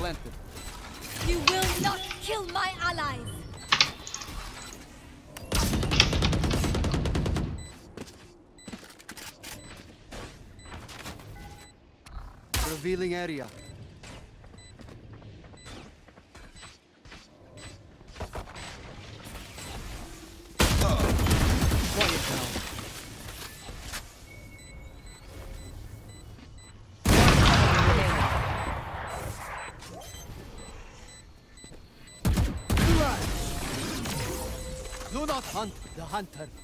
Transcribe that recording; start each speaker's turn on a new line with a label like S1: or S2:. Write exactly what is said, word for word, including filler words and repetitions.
S1: planted.
S2: You will not kill my allies!
S1: Revealing area. Quiet now. Do not hunt the hunter.